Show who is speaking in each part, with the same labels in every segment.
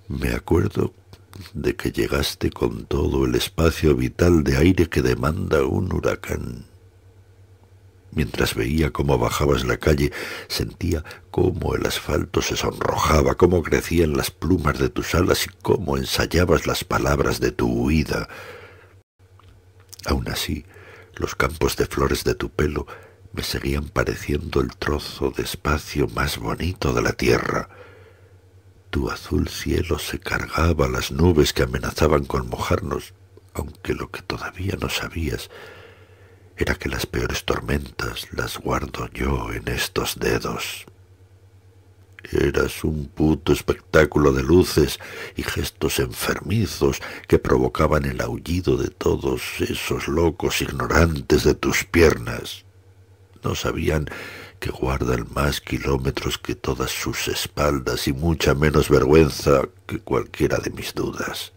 Speaker 1: Me acuerdo de que llegaste con todo el espacio vital de aire que demanda un huracán. Mientras veía cómo bajabas la calle, sentía cómo el asfalto se sonrojaba, cómo crecían las plumas de tus alas y cómo ensayabas las palabras de tu huida. Aún así, los campos de flores de tu pelo me seguían pareciendo el trozo de espacio más bonito de la tierra. Tu azul cielo se cargaba las nubes que amenazaban con mojarnos, aunque lo que todavía no sabías era que las peores tormentas las guardo yo en estos dedos. Eras un puto espectáculo de luces y gestos enfermizos que provocaban el aullido de todos esos locos ignorantes de tus piernas. No sabían que guardan más kilómetros que todas sus espaldas y mucha menos vergüenza que cualquiera de mis dudas.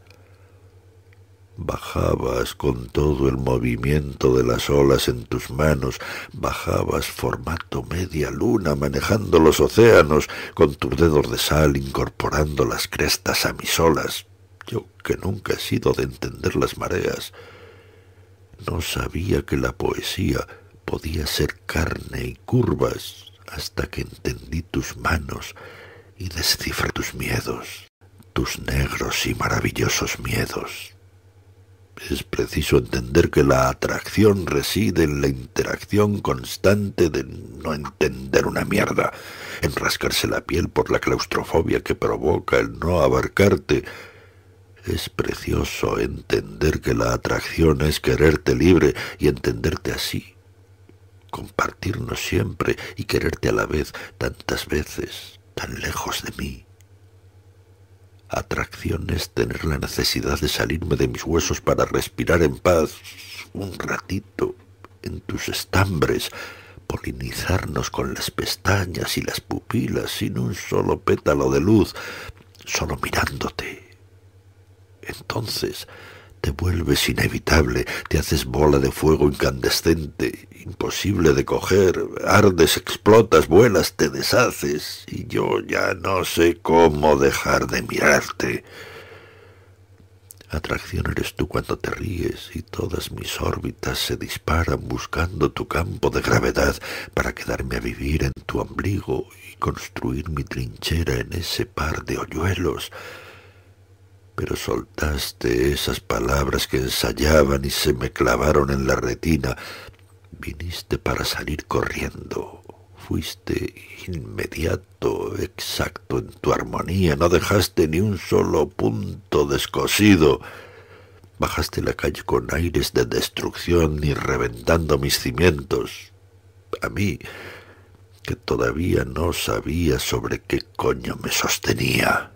Speaker 1: Bajabas con todo el movimiento de las olas en tus manos, bajabas formato media luna manejando los océanos, con tus dedos de sal incorporando las crestas a mis olas. Yo, que nunca he sido de entender las mareas, no sabía que la poesía podía ser carne y curvas hasta que entendí tus manos y descifré tus miedos, tus negros y maravillosos miedos. Es preciso entender que la atracción reside en la interacción constante de no entender una mierda, en rascarse la piel por la claustrofobia que provoca el no abarcarte. Es precioso entender que la atracción es quererte libre y entenderte así, compartirnos siempre y quererte a la vez tantas veces, tan lejos de mí. Atracción es tener la necesidad de salirme de mis huesos para respirar en paz un ratito en tus estambres, polinizarnos con las pestañas y las pupilas sin un solo pétalo de luz, solo mirándote. Entonces te vuelves inevitable, te haces bola de fuego incandescente, imposible de coger, ardes, explotas, vuelas, te deshaces, y yo ya no sé cómo dejar de mirarte. Atracción eres tú cuando te ríes y todas mis órbitas se disparan buscando tu campo de gravedad para quedarme a vivir en tu ombligo y construir mi trinchera en ese par de hoyuelos. Pero soltaste esas palabras que ensayaban y se me clavaron en la retina. Viniste para salir corriendo. Fuiste inmediato, exacto en tu armonía. No dejaste ni un solo punto descosido. Bajaste la calle con aires de destrucción y reventando mis cimientos. A mí, que todavía no sabía sobre qué coño me sostenía.